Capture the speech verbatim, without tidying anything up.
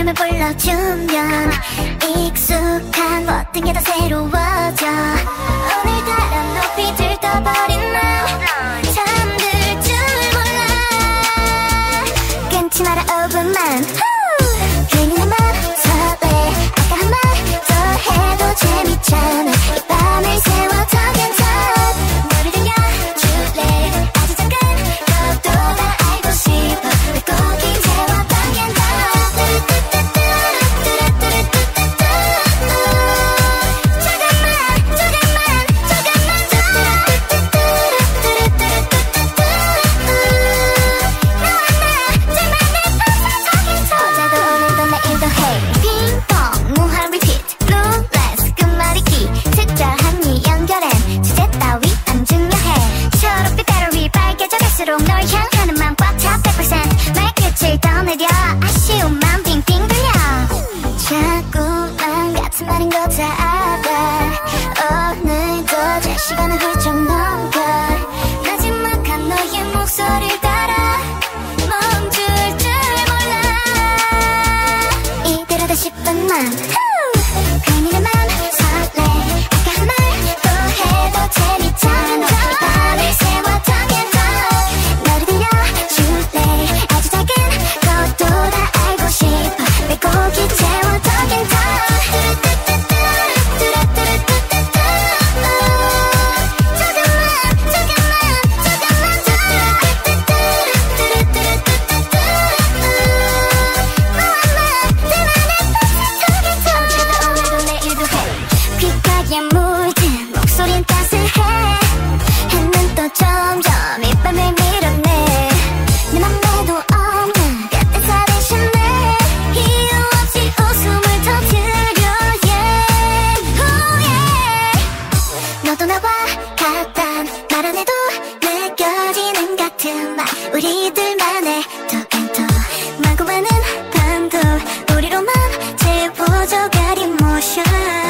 이름을 불러주면 익숙한 모든 게 다 새로워져. 오늘따라 높이 들떠버린 나 잠들 줄 몰라. 끊지 마라 오 분만. 괜히 내 맘 설레. 아까 한 말 더 해도 재밌잖아. 이 밤을 세워 더 괜찮아. 너를 들려줄래. 아주 작은 것도 다 알고 싶어. 왜 꼭 이제와 더 괜찮아. 널 향하는 맘 꽉 차 백 퍼센트 말끝을 떠내려. 아쉬움만 빙빙 돌려. 자꾸만 같은 말인 거 다 알아. 오늘도 제 시간을 훌쩍 넘겨. 마지막한 너의 목소리를 따라 멈출 줄 몰라. 이대로다 싶은 맘. 괜히 내 맘 설레. 아까 한 말 또 해도 재밌잖아. 이 밤을 세워 더 괜찮아. 너를 들려줄래. 아주 작은 것도 다 알고 싶어. 왜 꼭 이제와 더 괜찮아. 귓가에 물든 목소린 따스해. 해는 또 점점 이 밤을 밀어내. 내 맘에도 없는 따뜻한 대신에 이유 없이 웃음을 터뜨려. yeah. oh, yeah. 너도 나와 같단 말 안 해도 느껴지는 같은 말. 우리들만의 톡앤톡 마구 많은 밤도 우리로만 채워져 가린 모션.